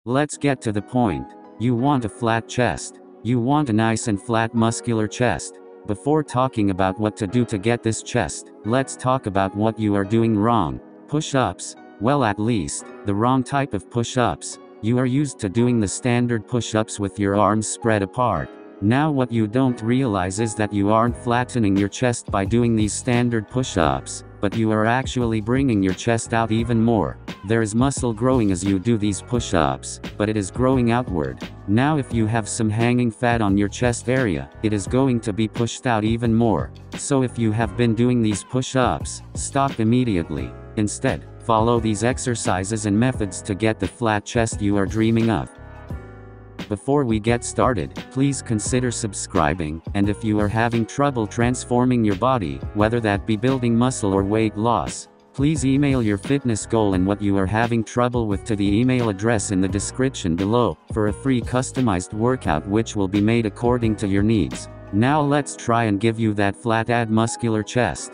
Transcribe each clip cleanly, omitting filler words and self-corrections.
Let's get to the point. You want a flat chest. You want a nice and flat muscular chest. Before talking about what to do to get this chest, let's talk about what you are doing wrong. Push-ups. Well, at least, the wrong type of push-ups. You are used to doing the standard push-ups with your arms spread apart. Now what you don't realize is that you aren't flattening your chest by doing these standard push-ups, but you are actually bringing your chest out even more. There is muscle growing as you do these push-ups, but it is growing outward. Now if you have some hanging fat on your chest area, it is going to be pushed out even more. So if you have been doing these push-ups, stop immediately. Instead, follow these exercises and methods to get the flat chest you are dreaming of. Before we get started, please consider subscribing, and if you are having trouble transforming your body, whether that be building muscle or weight loss, please email your fitness goal and what you are having trouble with to the email address in the description below, for a free customized workout which will be made according to your needs. Now let's try and give you that flat muscular chest.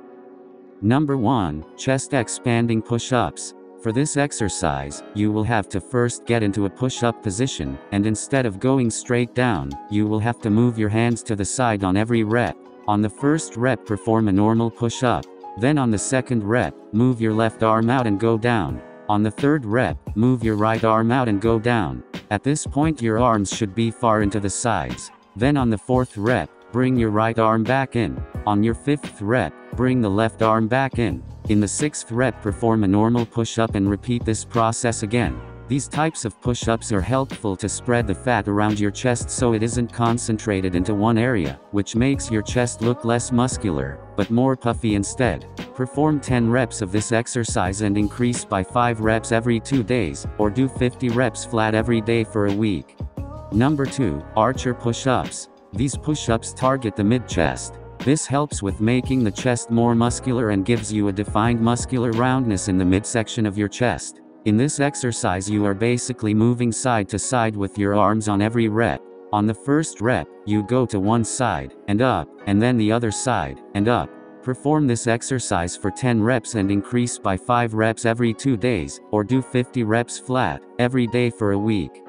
Number 1, chest expanding push-ups. For this exercise, you will have to first get into a push-up position, and instead of going straight down, you will have to move your hands to the side on every rep. On the first rep, perform a normal push-up. Then on the second rep, move your left arm out and go down. On the third rep, move your right arm out and go down. At this point your arms should be far into the sides. Then on the fourth rep, bring your right arm back in. On your fifth rep, bring the left arm back in. In the sixth rep, perform a normal push-up and repeat this process again. These types of push-ups are helpful to spread the fat around your chest so it isn't concentrated into one area, which makes your chest look less muscular, but more puffy instead. Perform 10 reps of this exercise and increase by 5 reps every 2 days, or do 50 reps flat every day for a week. Number 2, archer push-ups. These push-ups target the mid-chest. This helps with making the chest more muscular and gives you a defined muscular roundness in the midsection of your chest. In this exercise you are basically moving side to side with your arms on every rep. On the first rep, you go to one side, and up, and then the other side, and up. Perform this exercise for 10 reps and increase by 5 reps every 2 days, or do 50 reps flat, every day for a week.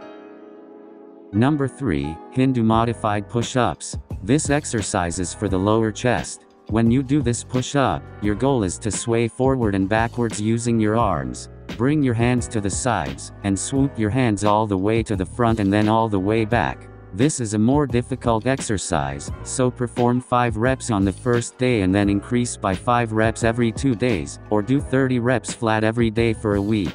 Number 3, Hindu modified push-ups. This exercise is for the lower chest. When you do this push-up, your goal is to sway forward and backwards using your arms. Bring your hands to the sides, and swoop your hands all the way to the front and then all the way back. This is a more difficult exercise, so perform 5 reps on the first day and then increase by 5 reps every 2 days, or do 30 reps flat every day for a week.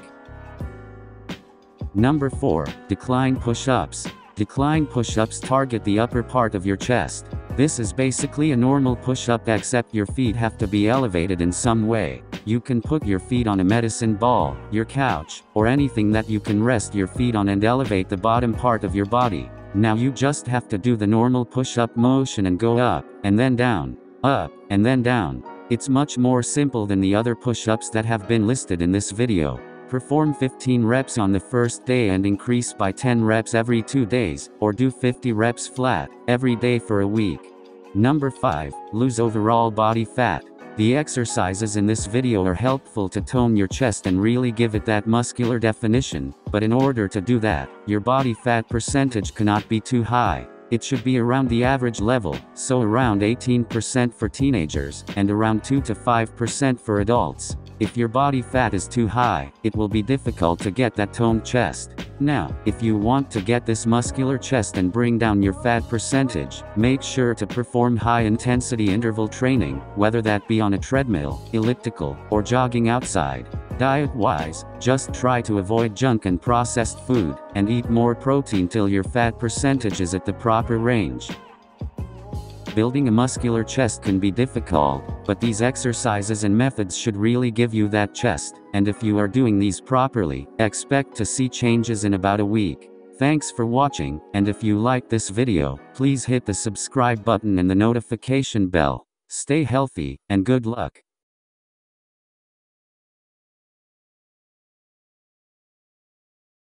Number 4, decline push-ups. Decline push-ups target the upper part of your chest. This is basically a normal push-up except your feet have to be elevated in some way. You can put your feet on a medicine ball, your couch, or anything that you can rest your feet on and elevate the bottom part of your body. Now you just have to do the normal push-up motion and go up, and then down, up, and then down. It's much more simple than the other push-ups that have been listed in this video. Perform 15 reps on the first day and increase by 10 reps every 2 days, or do 50 reps flat, every day for a week. Number 5, lose overall body fat. The exercises in this video are helpful to tone your chest and really give it that muscular definition, but in order to do that, your body fat percentage cannot be too high. It should be around the average level, so around 18% for teenagers, and around 2 to 5% for adults. If your body fat is too high, it will be difficult to get that toned chest. Now, if you want to get this muscular chest and bring down your fat percentage, make sure to perform high-intensity interval training, whether that be on a treadmill, elliptical, or jogging outside. Diet-wise, just try to avoid junk and processed food, and eat more protein till your fat percentage is at the proper range. Building a muscular chest can be difficult, but these exercises and methods should really give you that chest, and if you are doing these properly, expect to see changes in about a week. Thanks for watching, and if you like this video, please hit the subscribe button and the notification bell. Stay healthy, and good luck.